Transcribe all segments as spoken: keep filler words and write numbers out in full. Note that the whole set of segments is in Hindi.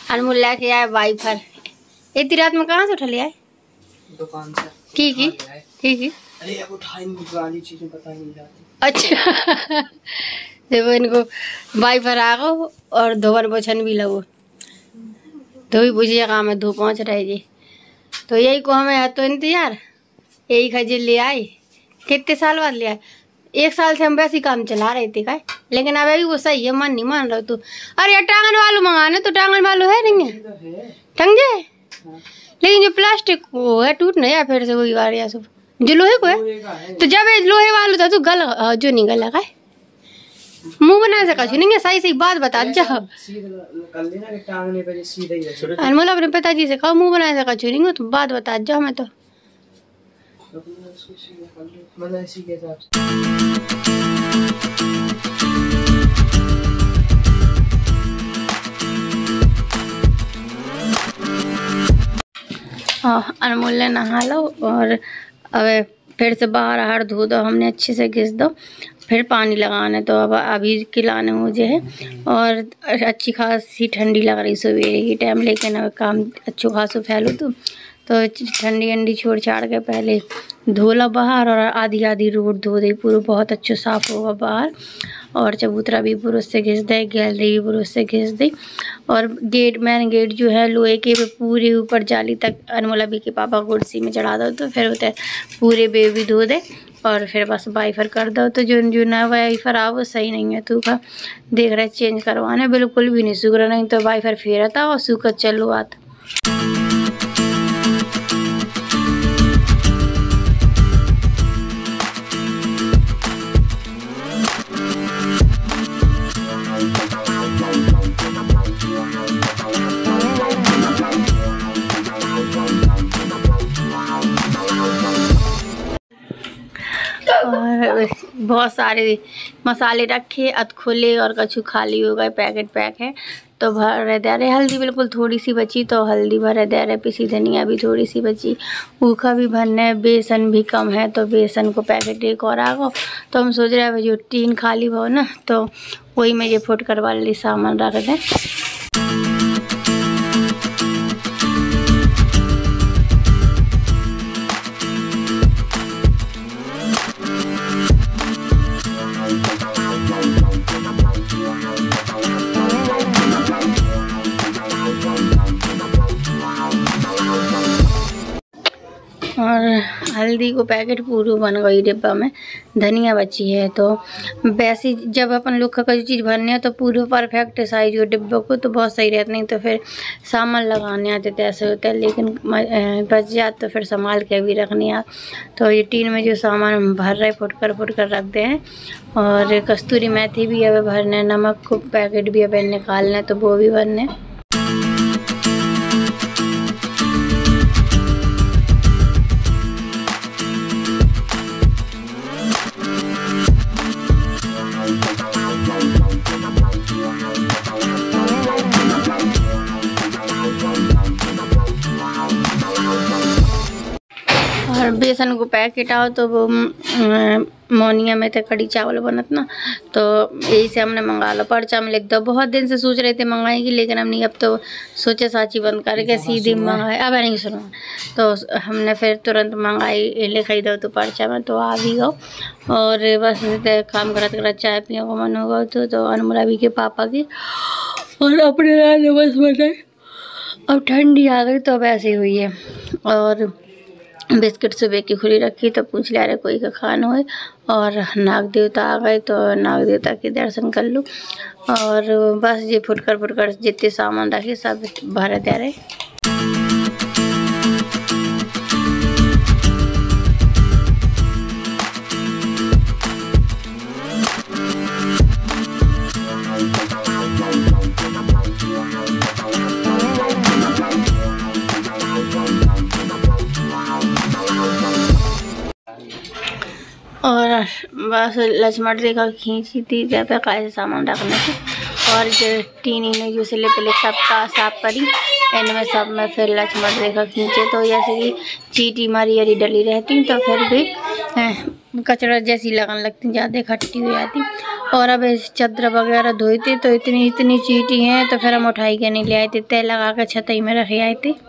अनमोल लेके आए वाइफर। इतनी रात में कहाँ से उठा ले आए? दुकान से। की की की की अरे अब उठाई नहीं, पुरानी चीजें पता ही नहीं जाती। अच्छा देखो इनको वाइफर आ गो और धोवन पोछन भी लगो, धोई बुझिया काम है, धो पहुँच रहे जी। तो यही को हमें तो इंतजार, यही खजे ले आए। कितने साल बाद ले आए? एक साल से हम वैसे ही काम चला रहे थे का, लेकिन अब अभी वो सही है, मन नहीं मान रहा तू। अरे यार टांगन वालों मंगाने तो टांगन वालों है नहीं है टंगे, लेकिन जो प्लास्टिक वो है टूट नहीं है फिर से वही वाले सब जो लोहे को है। तो जब लोहे वालों था तो गल जो नहीं गला का मुंह बना सका नहीं, सही सही बात बता जा। अनमोल अपने पिताजी से कहा मुंह बना सका नहीं तो बात बता जा हमें। तो हाँ अनमोल ने नहा लो और अब फिर से बाहर हार धो दो, हमने अच्छे से घिस दो, फिर पानी लगाने। तो अब अभी खिलाने मुझे है और अच्छी खासी ठंडी लग रही सवेरे की टाइम, लेकिन अब काम अच्छो खासो फैलो तो तो ठंडी अंडी छोड़ छाड़ के पहले धोला बाहर और आधी आधी रोड धो दे पूरा, बहुत अच्छो साफ होगा बाहर। और चबूतरा भी पुरुष से घिस दे, गैलरी भी पुरुष से घिस दे। और गेट मेन गेट जो है लोहे के पूरे ऊपर जाली तक अनमोल अभी के पापा कुर्सी में चढ़ा दो, तो फिर होता है पूरे बे भी धो दे और फिर बस वाइफर कर दो। तो जो जो नया वाइफर आ वो सही नहीं है, तू का देख रहा है चेंज करवाना, बिल्कुल भी नहीं सूख रहा, नहीं तो वाइफर फेरा था और सूखा चलो आता। और बहुत सारे मसाले रखे अधखोले और कछु खाली हो गए, पैकेट पैक है तो भर दे रहे। हल्दी बिल्कुल थोड़ी सी बची तो हल्दी भर दे रहे, पिसी धनिया भी थोड़ी सी बची, ऊखा भी भरने, बेसन भी कम है तो बेसन को पैकेट एक और आ गो। तो हम सोच रहे हैं जो टीन खाली हो ना तो वही में ये फुटकर वाले सामान रख दें। और हल्दी को पैकेट पूरा बन गई डिब्बा में, धनिया बची है। तो वैसे जब अपन लोग का कोई चीज़ भरने है तो पूरा परफेक्ट साइज हो डिब्बा को तो बहुत सही रहता, नहीं तो फिर सामान लगाने आते तो ऐसे होता है, लेकिन बच जाते तो फिर संभाल के भी रखने आ। तो ये टीन में जो सामान हम भर रहे फुटकर फुटकर रखते हैं। और कस्तूरी मेथी भी अब भरने, नमक को पैकेट भी अब निकालना तो वो भी भरने। और बेसन को पैकेट आओ तो वो मोनिया में थे कड़ी चावल बनत ना, तो यही से हमने मंगा लो। पर्चा में लिख दो, बहुत दिन से सोच रहे थे मंगाएगी लेकिन हमने अब तो सोचे साची बंद करके सीधी मंगाए, अब नहीं सुनो तो हमने फिर तुरंत मंगाई, लिखाई दो तो पर्चा में तो आ भी गो। और बस काम करत करत चाय पियो को मन होगा तो, तो अनमोल अभी के पापा की और अपने रात बस बनाए। अब ठंडी आ गई तो अब ऐसे हुई है। और बिस्किट सुबह की खुली रखी तो पूछ ले रहे कोई का खाना हो। और नाग देवता आ गए तो नाग देवता के दर्शन कर लूँ। और बस ये फुटकर फुटकर जितने सामान रखे सब भर दे रहे। और बस लक्ष्मण रेखा खींची थी जब पे कैसे सामान रखने से। और जो टीनी ने जो सिले पहले सबका साफ करी इनमें सब में फिर लक्ष्मण रेखा खींचे तो जैसे कि चीटी मारी हरी डली रहती तो फिर भी कचरा जैसी लगने लगती, ज़्यादा इकट्ठी हो जाती। और अब चादर वगैरह धोई थी तो इतनी इतनी चीटी हैं, तो फिर हम उठाई के नहीं ले आए थे, तेल लगा कर छतई में रखे आए थे।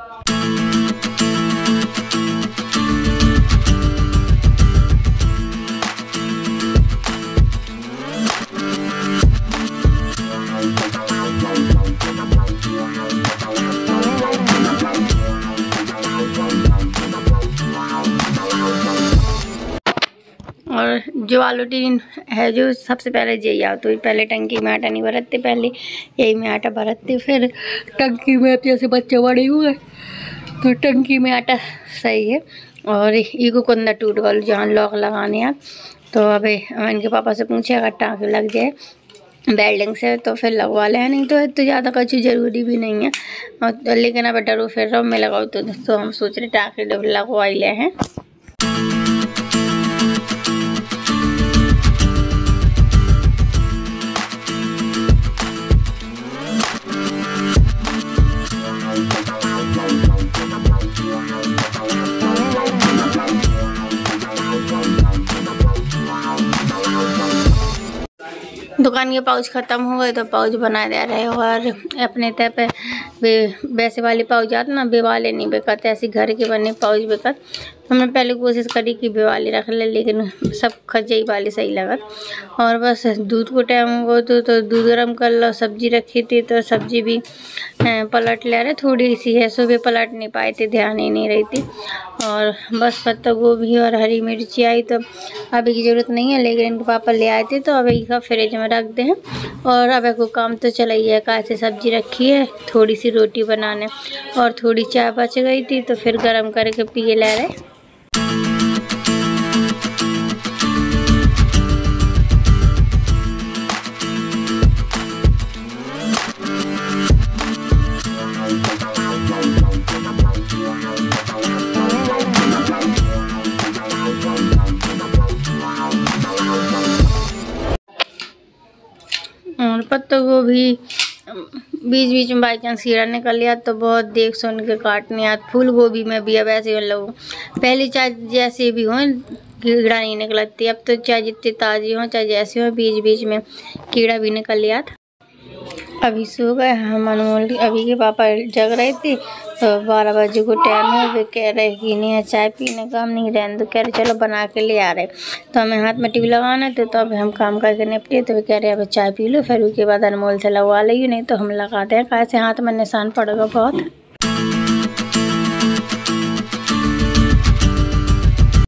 और जो आलू टीन है जो सबसे पहले यही आओ, तो पहले टंकी में आटा नहीं भरते, पहले यही में आटा भरते, फिर टंकी में जैसे बच्चे बड़े हुए तो टंकी में आटा सही है। और ईगो कुंदा टूट गल जहाँ लॉक लगाने आप, तो अब इनके पापा से पूछे अगर टाँके लग जाए वेल्डिंग से तो फिर लगवा ले, नहीं तो तो ज़्यादा कुछ ज़रूरी भी नहीं है। और लेकिन अब डरो फिर रहो मैं लगाऊँ तो, तो हम सोच रहे टाँके लगवा ही ले हैं। दुकान के पाउच ख़त्म हो गए तो पाउच बना दे रहे हो। और अपने तय पे वे वैसे वाले पाउच आते ना, बे वाले नहीं बेकत, ऐसे घर के बने पाउच बेकत। हमने पहले कोशिश करी कि बे वाले रख ले, लेकिन सब खजई वाले सही लगत। और बस दूध को टाइम हो तो, तो दूध गर्म कर लो। सब्जी रखी थी तो सब्जी भी पलट ले रहे, थोड़ी सी है सुबह पलट नहीं पाए थे, ध्यान ही नहीं रही थी। और बस पत्ता गोभी और हरी मिर्ची आई तो अभी की ज़रूरत नहीं है, लेकिन इनके पापा ले आए थे तो अभी का फ्रिज में रख दे हैं। और अब को काम तो चला ही है, कैसे सब्जी रखी है, थोड़ी सी रोटी बनाने और थोड़ी चाय बच गई थी तो फिर गरम करके पिए ले रहे। और पत्ता गोभी बीच बीच में बाई चांस कीड़ा निकल लिया तो बहुत देख सुन के काटने आते। फूल गोभी में भी अब ऐसे मतलब पहले चाहे जैसे भी हों कीड़ा नहीं निकलती, अब तो चाहे जितनी ताज़ी हों चाहे जैसे हों बीच बीच में कीड़ा भी निकल लिया था। अभी सो गए हम, अनमोल अभी के पापा जग रहे थे तो बारह बजे को टाइम है। वे कह रहे कि नहीं है चाय पीने का, हम नहीं रहने, तो कह रहे चलो बना के ले आ रहे। तो हमें हाथ में टीवी लगाना थे तो अब हम काम करके निपटे, तो वे कह रहे अब चाय पी लो, फिर उसके बाद अनमोल से लगवा ली, नहीं तो हम लगाते हैं कैसे हाथ में निशान पड़ेगा बहुत।